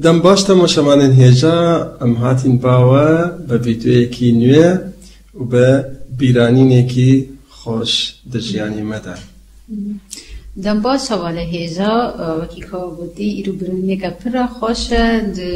دم باش تماشاوانên hêja em hatin bawe bi vîdyoyekî nû û bi bîranînekî xweş di jiyanê me de. Dem baş hewale hêja wekî ka gotî îro birîneka pir xweş e di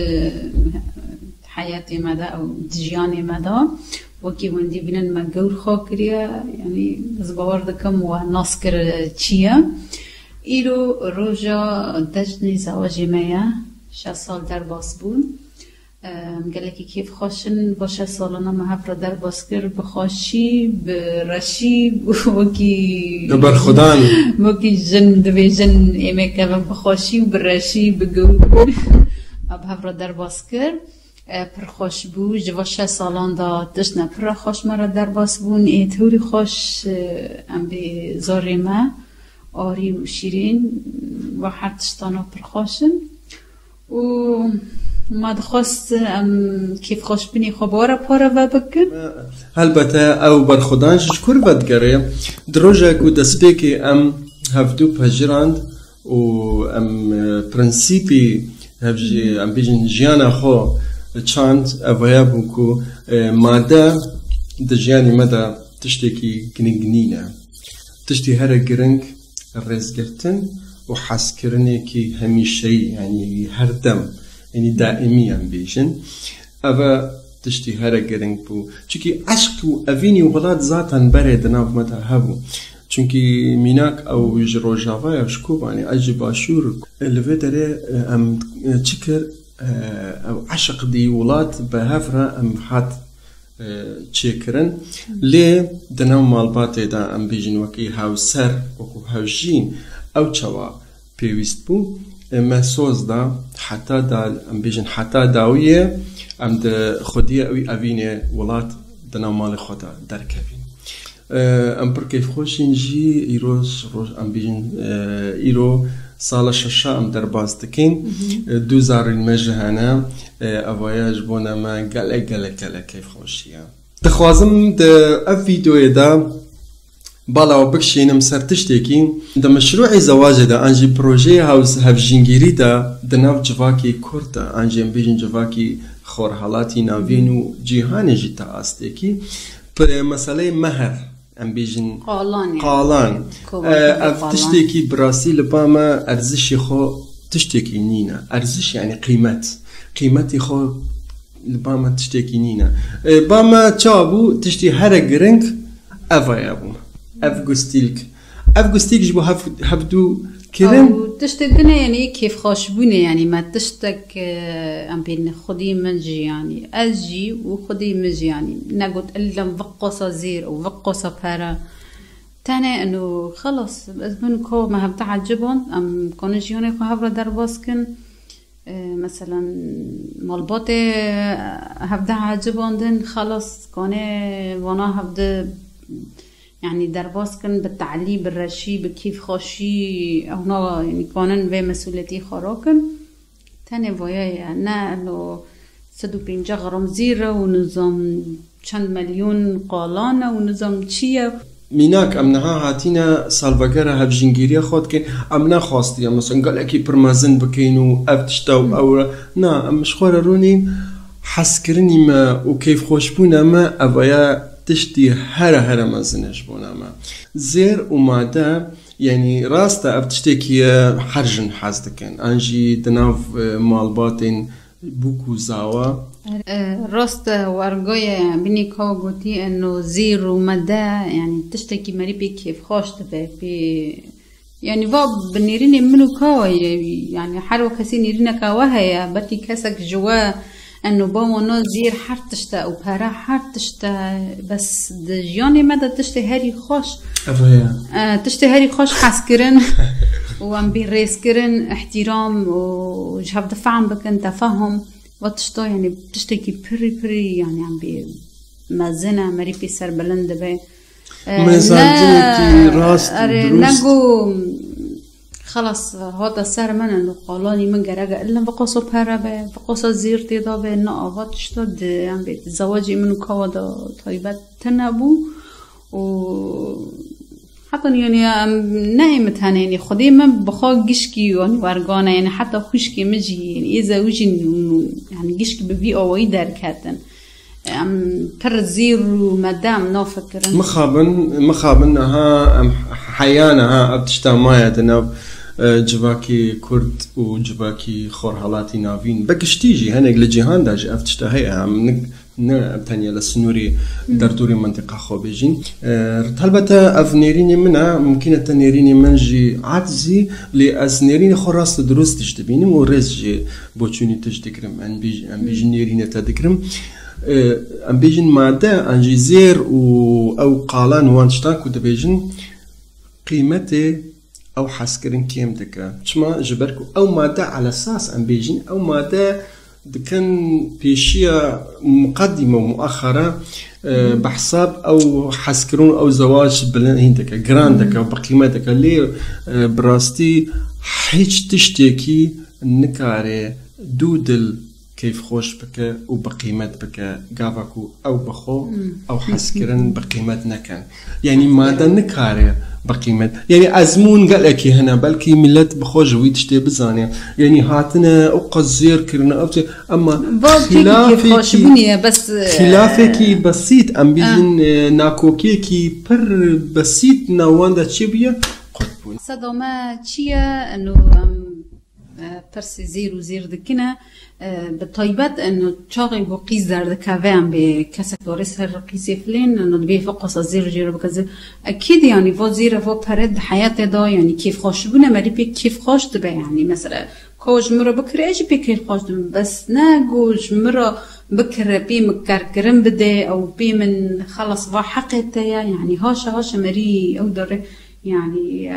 heyatê me de ew di jiyanê me de wekî wendî bînin me gewr xwe kiriye yanî ez bawer dikim we nas kir çi ye. Îro roja dejnê zawajê me ye. 6 سال درباس بون gelekî kêf xweşin bo 6 salana me hev re derbas kir bi xweşî bi reşî wekî wekî jin dibêjin êmek kevin bi xweşî û bi reşî bi gewr ev hev re derbas kir pir xweş bû ji va 6 salan da tiştine pir re xweş me re derbas bûn ê tewrî xweş em bê zorê me arî û şîrîn ve her tiştana pir xweşin و ما دخواست كيف خوش بني خبارة بارا و بكن البته او برخودان شکر بدگره دروجه کو دسپیکی ام هفدو پجراند و ام پرنسیپی هفجی ام بیجن جیانا خو چاند اویا بو کو ماده د جیانی مده تشتکی گنگنینه تشتی هر گرنگ رزگرتن و حس کردنی که همیشه یعنی هر دم یعنی دائمی هم بیشن اما تشتی هر گرنگ بو چونکی عشق و اوینی و غلط ذاتن بره دناف مده هبو چونکی میناک او جروجاوای اشکو بانی اجی باشور الوی داره ام چکر او عشق دی ولات به هفره ام حد چکرن لی دناو مالباته دا ام بیجن وکی هاو سر وکو هاو جین او چوا پیوست بو محسوس دا حتی دا ام بیجن حتی داویه ام ده خودیه اوی اوینه ولات دناو مال خدا درکبین ام پر کیف خوشین جی ایروز ام بیجن ایرو سال ششا ام در باز دکین 2000 مجهانه اوایاج بونه ما گله کیف خوشیه دخوازم ده اف ویدیوی دا بالا و بکشینم سر تشتێکی د مشروعی زواج دا انجی پروژه هاوس هفجینگیری دا د ناو جواکی کورد انجی بیجن جواکی خورحالاتی ناوین و جیهانی جی تا استێکی پر مسئله مهر ام بیجن قالان اف تشتێکی براسی لباما ارزشی خو تشتێکی نینه ارزش یعنی قیمتی خو لباما تشتێکی نینه باما چابو تشتی هر گرنگ اویا بو اف گستیک جبو هفدو كرم او تشتقنا يعني كيف خاشبوني يعني ما تشتك ام بين خدي منجي يعني اجي وخدي منجي يعني نقول الا مفقصه زير او مفقصه بارا تاني انه خلص ازمن كو ما هب تعجبون ام كونجيوني كو هبره درباسكن مثلا مالباتي هب تعجبون دن خلص كوني وانا هبده يعني درباس كن بالتعليم بالرشي بكيف خاشي او نا يعني كانن و مسؤوليتي خراكن تاني ويايا نا انه 150 غرام زيره ونظام چند مليون قالانه ونظام چيه میناک امنها هاتینا سالواگره هفجینگیری خود که امنا خواستی مثلا قال اکی پرمازن بکینو افتشتا و او نا مش خوره رونی حس کرنی ما و کیف خوشبونه ما اویا تشتي هر مازنش بونما زير وماده يعني راستا افتشتكي حرجن حازدكن انجي دناف مالباتين بوكو زاوا راستا وارغويا بني كو غوتي انه زير وماده يعني تشتكي مريبي كيف خوشت بي يعني فاب بنيرين منو كاو يعني حرو كسي نيرنا كاوها بتي كاسك جوا انه بومونو زير حرتشتا او بارا حرتشتا بس دجياني مدى تشتي هاري خوش تشتي هاري خوش حس كرن وام بين ريس كرن احترام وجهب دفعم بكن تفهم وتشتا يعني بتشتكي بري يعني عم بي مازنة مريبي سر بلند بي مزاجنتي راست دروست خلاص هذا سر من انه قالاني من جرجة الا بقصه بهربه بقصه زيرتي دا به ناوات شد ام بيت زواجي منو كوادا طيبت تنبو و حتی یعنی نایمت هنه یعنی خودی من بخواه گشکی یعنی ورگانه یعنی حتی خوشکی مجی یعنی ایزا وجین یعنی گشکی ببی آوایی در کردن پر زیر و مدام نافکرن مخابن ها حیانه ها ابتشتا مایه دناب جواکی کرد و جواکی خورهالاتی ناوین بکشتیجی هنگ لجیهان داجی افتشتا هیا هم نه تانية للسنوري دردوري منطقة خوبيجين البته اف نيريني منها ممكن تنيريني منجي عجزي لأز نيريني خراس دروس تجتبيني ورزجي بوچوني تجتكرم ان بيجن نيريني تدكرم ام بيجن مادة انجي زير او قالان وانشتان كود بيجن قيمتي او حسكرن كيم دكا شما جبركو او مادة على اساس ام بيجن او مادة كان بيشية مقدمة ومؤخرة بحساب أو حسكرون أو زواج بلهندك جراندك أو بقيمتك اللي براستي حيج تشتكي نكاري دودل كيف خوش بك وبقيمت بك قافكو أو بخو أو حسكرن بقيمتنا كان يعني ماذا نكاري بقيمت يعني أزمون قال لك هنا بلكي ملت بخوج ويتشتي بزانية يعني هاتنا أقصير كرنا أبتي أما خلافك بسيط أم بيجن ناكوكي بر بسيط نواندا تشبيه قطبون صدامة تشيا إنه ترسي زير دكنا بالطيبات إنه تشاغي بقيس زرد كافيان بكسك دورس هالقيسي فلين إنه دبي فقص الزير جيرو بكذا أكيد يعني فو زير فو برد حياته دا يعني كيف خوش بنا مري بي كيف خوش تبع يعني مثلا كوج مرة بكرة إيش بي كيف خوش تبع بس ناجوج مرة بكرة بي مكركرن بدي أو بي من خلص حقته يعني هاشا مري أو دره يعني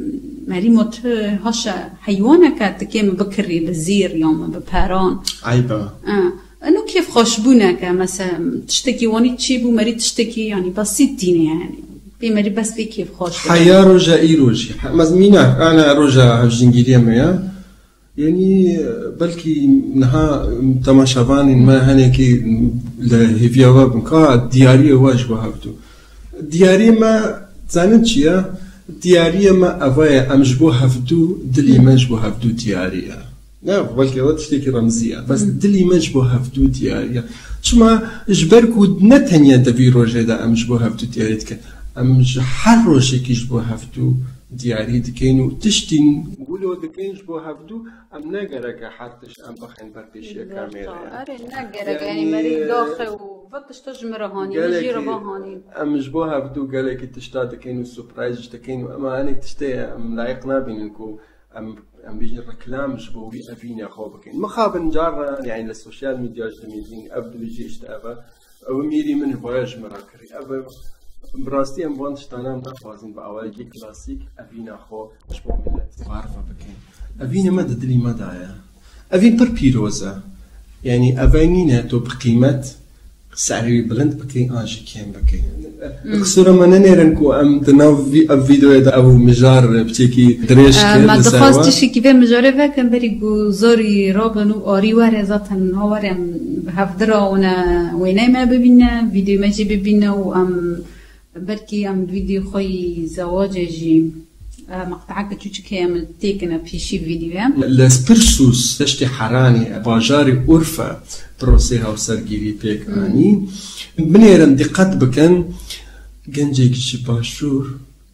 مريموت هاشا حيوانك تكيم بكري بالزير يوم بباران عيبة انه كيف خوشبونك مثلا تشتكي واني تشيبو مري تشتكي يعني بسيط ديني يعني بمري بس في كيف خوش حيا رجا اي روجي مزمينة انا رجا هفجنجيريا ميا يعني بلكي نها تماشافان ما هنيكي لهيفيا وابنكا ديارية واجبه هفتو ديارية ما زانت چيا ديارية ما أفايا أمجبو هفدو دلي مجبو هفدو ديارية لا بلكي هو تشتكي رمزية بس دلي مجبو هفدو ديارية شما جبركو نتنيا دبي روجه دا أمجبو هفدو ديارية أمج حر روشي كيجبو هفدو ديارية دكينو تشتين قولو دكين جبو هفدو أم ناقرق حرتش أم بخين بربيشيا كاميرا أري ناقرق يعني مريد داخل وفتش تجمر هاني نجي ربا هاني أم جبو هفدو قالك تشتا دكينو سوبرايز دكينو أما أنا تشتي أم لايقنا بينكو أم بيجي الركلام جبوي أبيني أخو بكين مخابن جارة يعني للسوشيال ميديا جميلين أبدو يجي اشتابا أو ميري من هواج مراكري أبا براستي ام وان شتانا متفازين باولي كلاسيك ابينا خو شبو ملت عارفه بكين ابينا ما ددلي ما دايا ابين بر بيروزا يعني ابينينا تو بقيمه سعري بلند بكين اجي كيم بكين الصوره ما نيرنكو ام دنا فيديو دا ابو مجار بتيكي دريش ما دخلتش كيف مجار فكان بريغو زوري روبنو اوري وار ذاتن هورم بهفدرا وانا ويني ما ببينا فيديو ماشي ببينا وام بركي ام فيديو خوي زواجي مقطعك تشوش كامل تيكنا في شي فيديو لسبرسوس تشتي حراني باجاري أورفا بروسيها وسرقيري بيك اني بنيرن دقات بكن جنجيك شي باشور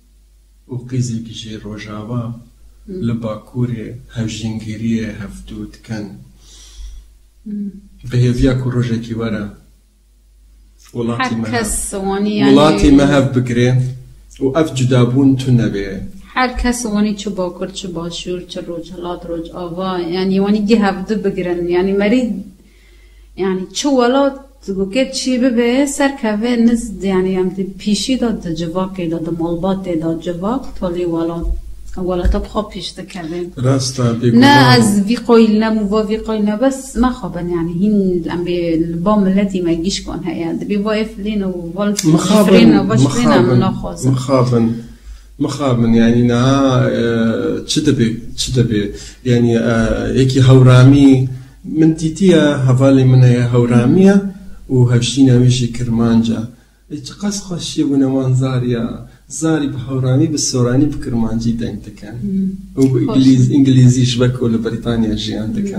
وقيزيك شي روجاوا لباكوري هفجنجيري هفدود كان بهيفياكو روجاكي ورا ولاتي مهب بكري وأف جدابون تنبي هر کس وانی چه باکر چه باشور چه روجلات روج آوا يعني وانی دی هفته بگیرن يعني مرید يعني چه ولات گوگه چی ببه سر که نزد يعني هم پیشی داد جواکی داد مالبات داد جواک تالی ولات بخواب پیشته کردن راستا نه از وی قایل نه مو وی قایل نه بس ما خوابن يعني هین ام به با ملتی ما گیش کن هیاد بی وایف لین و والف فرین و باشفرین هم نخواست مخابن يعني نا تشدبي يعني يكي هورامي من تيتيا هفالي منها هورامية وهفشينا مشي كرمانجا اتقاس خشي ونوانزاريا زاری بحورانی بسورانی بکرمانجی دنگ دکن و انگلیزیش بکو لبریتانیا جیان دکن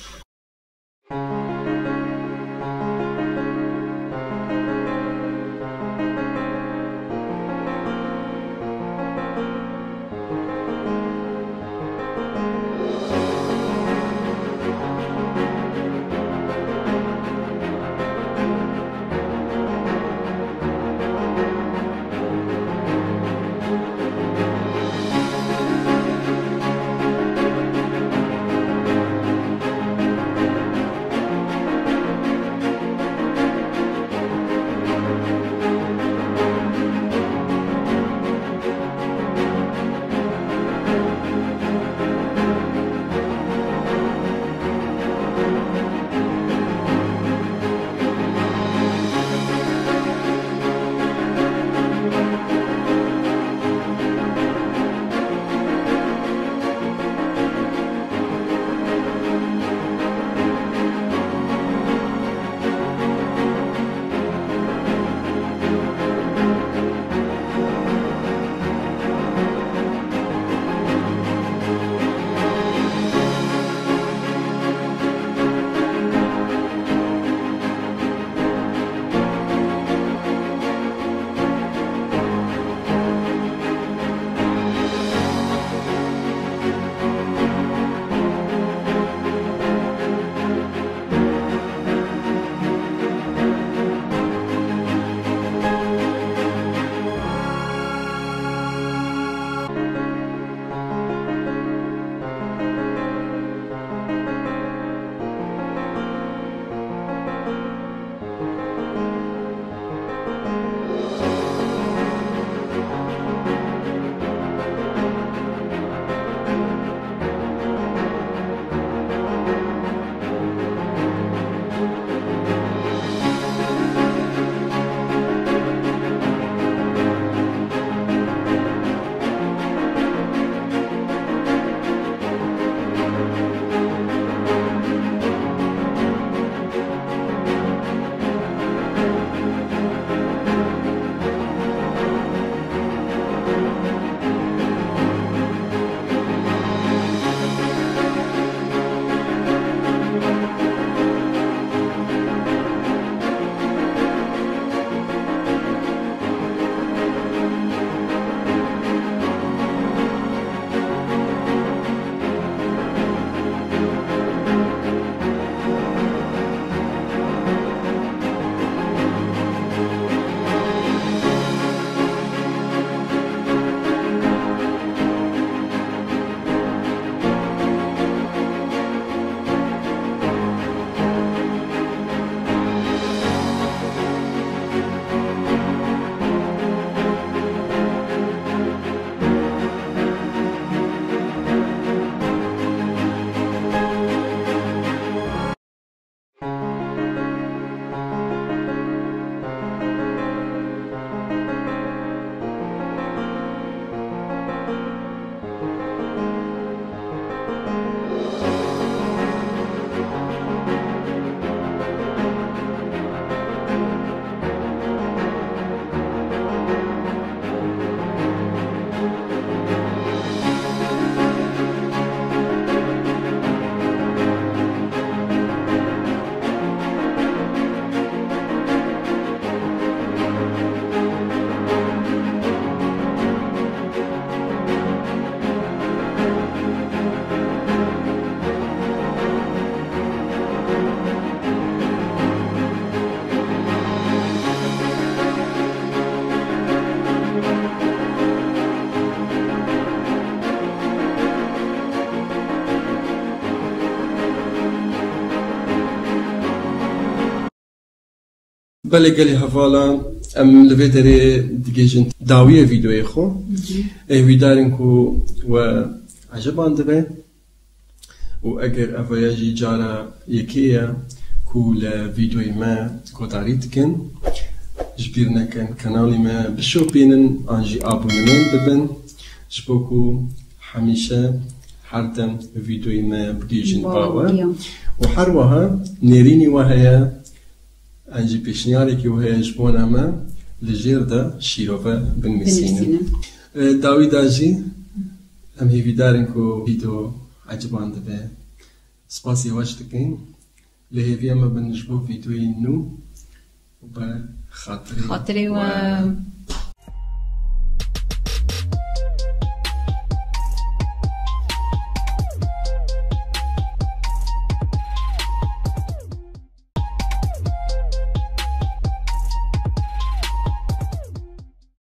بله گلی حوالا ام لبیدری دیگه داویه ویدیوی خو ایوی دارین کو و عجبان دبه و اگر اویاجی جارا یکیه کو لویدیوی ما گوداریت کن جبیر نکن کانالی ما بشو بینن آنجی آبونمین ببن جبوکو همیشه هر دم ویدیوی ما بدیجن باوه و هر وها نرینی وهایا انجی پیشنیاری که وهایش بونه ما لجير دا شيروفا بنمسينا داوي داجي هم هيفي دارنكو فيديو عجبان دبي سباسي واشتكين لهيفي اما بنجبو فيديو نو وبخاطري خاطري و